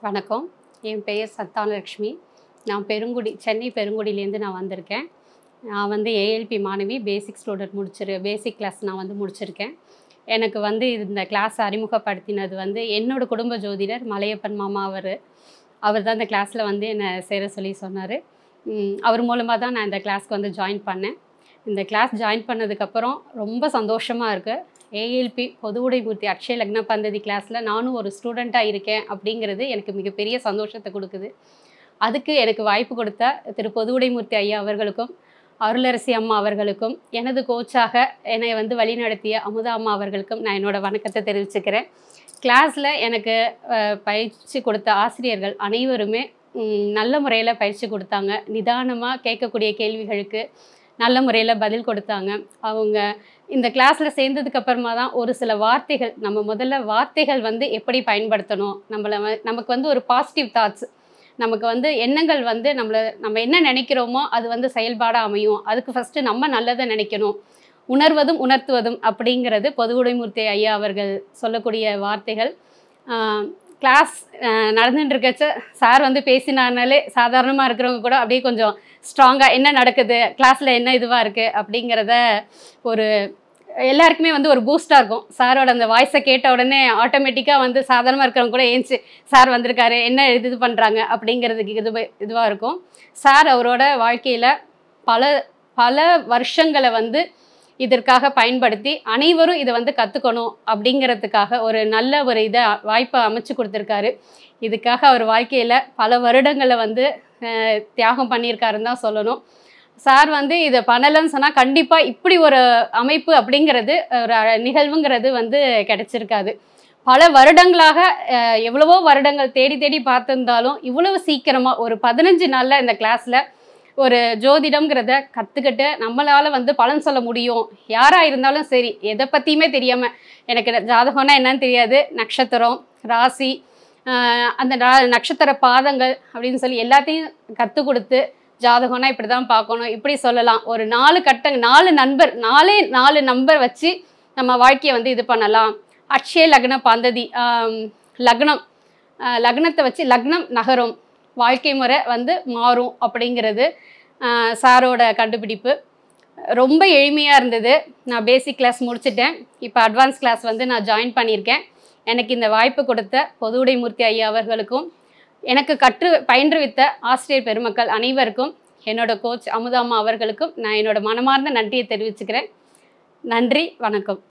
வணக்கம். என் பெயர் சத்தானலட்சுமி. நான் சென்னை பெருங்குடியிலேருந்து நான் வந்திருக்கேன். நான் வந்து ஏஎல்பி மாணவி. பேசிக் கிளாஸ் நான் வந்து முடிச்சிருக்கேன். எனக்கு வந்து இந்த கிளாஸ் அறிமுகப்படுத்தினது வந்து என்னோட குடும்ப ஜோதிடர் மலையப்பன் மாமா அவர் தான் இந்த கிளாஸில் வந்து என்னை சேர சொல்லி சொன்னார். அவர் மூலமாக தான் நான் இந்த கிளாஸ்க்கு வந்து ஜாயின் பண்ணேன். இந்த கிளாஸ் ஜாயின் பண்ணதுக்கப்புறம் ரொம்ப சந்தோஷமாக இருக்குது. ஏஎல்பி பொது உடைமூர்த்தி அக்ஷய லக்ன பந்ததி கிளாஸில் நானும் ஒரு ஸ்டூடெண்ட்டாக இருக்கேன் அப்படிங்கிறது எனக்கு மிகப்பெரிய சந்தோஷத்தை கொடுக்குது. அதுக்கு எனக்கு வாய்ப்பு கொடுத்த திரு பொது உடைமூர்த்தி ஐயா அவர்களுக்கும், அருளரசி அம்மா அவர்களுக்கும், எனது கோச்சாக என்னை வந்து வழிநடத்திய அமுதா அம்மா அவர்களுக்கும் நான் என்னோடய வணக்கத்தை தெரிவிச்சுக்கிறேன். கிளாஸில் எனக்கு பயிற்சி கொடுத்த ஆசிரியர்கள் அனைவருமே நல்ல முறையில் பயிற்சி கொடுத்தாங்க. நிதானமாக கேட்கக்கூடிய கேள்விகளுக்கு நல்ல முறையில் பதில் கொடுத்தாங்க. அவங்க இந்த கிளாஸில் சேர்ந்ததுக்கப்புறமா தான் ஒரு சில வார்த்தைகள், நம்ம முதல்ல வார்த்தைகள் வந்து எப்படி பயன்படுத்தணும், நமக்கு வந்து ஒரு பாசிட்டிவ் தாட்ஸ், நமக்கு வந்து எண்ணங்கள் வந்து நம்ம என்ன நினைக்கிறோமோ அது வந்து செயல்பாடாக அமையும். அதுக்கு ஃபஸ்ட்டு நம்ம நல்லதை நினைக்கணும். உணர்வதும் உணர்த்துவதும் அப்படிங்கிறது பொது உடைமூர்த்தி ஐயா அவர்கள் சொல்லக்கூடிய வார்த்தைகள். கிளாஸ் நடந்துட்டு இருக்கச்ச சார் வந்து பேசினாலே சாதாரணமாக இருக்கிறவங்க கூட அப்படியே கொஞ்சம் ஸ்ட்ராங்காக என்ன நடக்குது, கிளாஸில் என்ன இதுவாக இருக்குது அப்படிங்கிறத எல்லாருக்குமே வந்து ஒரு பூஸ்டாக இருக்கும். சாரோட அந்த வாய்ஸை கேட்ட உடனே ஆட்டோமேட்டிக்காக வந்து சாதாரணமாக இருக்கிறவங்க கூட ஏஞ்சி சார் வந்திருக்காரு, என்ன இது பண்ணுறாங்க அப்படிங்கிறதுக்கு இதுவாக இருக்கும். சார் அவரோட வாழ்க்கையில் பல வருஷங்களை வந்து இதற்காக பயன்படுத்தி அனைவரும் இதை வந்து கற்றுக்கணும் அப்படிங்கிறதுக்காக ஒரு நல்ல வாய்ப்பை அமைச்சு கொடுத்துருக்காரு. இதுக்காக அவர் வாழ்க்கையில் பல வருடங்களை வந்து தியாகம் பண்ணியிருக்காருன்னு தான் சொல்லணும். சார் வந்து இதை பண்ணலைன்னு சொன்னால் கண்டிப்பாக இப்படி ஒரு அமைப்பு அப்படிங்கிறது, ஒரு நிகழ்வுங்கிறது வந்து கிடைச்சிருக்காது. பல வருடங்களாக எவ்வளவோ வருடங்கள் தேடி பார்த்துருந்தாலும் இவ்வளவு சீக்கிரமாக ஒரு 15 நாளில் இந்த கிளாஸில் ஒரு ஜோதிடம்ங்கிறத கற்றுக்கிட்டு நம்மளால் வந்து பலன் சொல்ல முடியும். யாராக இருந்தாலும் சரி, எதை பற்றியுமே தெரியாமல், எனக்கு ஜாதகம்னா என்னன்னு தெரியாது, நட்சத்திரம், ராசி, அந்த நட்சத்திர பாதங்கள் அப்படின்னு சொல்லி எல்லாத்தையும் கற்றுக் கொடுத்து, ஜாதகம்னா இப்படி தான் பார்க்கணும், இப்படி சொல்லலாம், ஒரு 4 நம்பர் வச்சு நம்ம வாழ்க்கையை வந்து இது பண்ணலாம். அக்ஷய லக்ன பந்ததி, லக்னத்தை வச்சு லக்னம் நகரும், வாழ்க்கை முறை வந்து மாறும் அப்படிங்கிறது சாரோட கண்டுபிடிப்பு. ரொம்ப எளிமையாக இருந்தது. நான் பேசிக் கிளாஸ் முடிச்சிட்டேன். இப்போ அட்வான்ஸ் கிளாஸ் வந்து நான் ஜாயின் பண்ணியிருக்கேன். எனக்கு இந்த வாய்ப்பு கொடுத்த பொது உடைமூர்த்தி ஐயா அவர்களுக்கும், எனக்கு பயின்றுவித்த ஆசிரியர் பெருமக்கள் அனைவருக்கும், என்னோட கோச் அமுதாம்மா அவர்களுக்கும் நான் என்னோட மனமார்ந்த நன்றியை தெரிவிச்சுக்கிறேன். நன்றி, வணக்கம்.